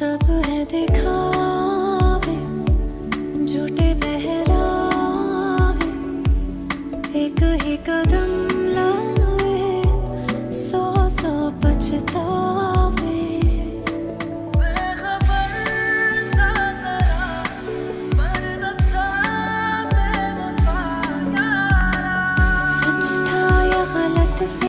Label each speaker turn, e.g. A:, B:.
A: सब है दिखावे, झूठे पहरावे, एक ही कदम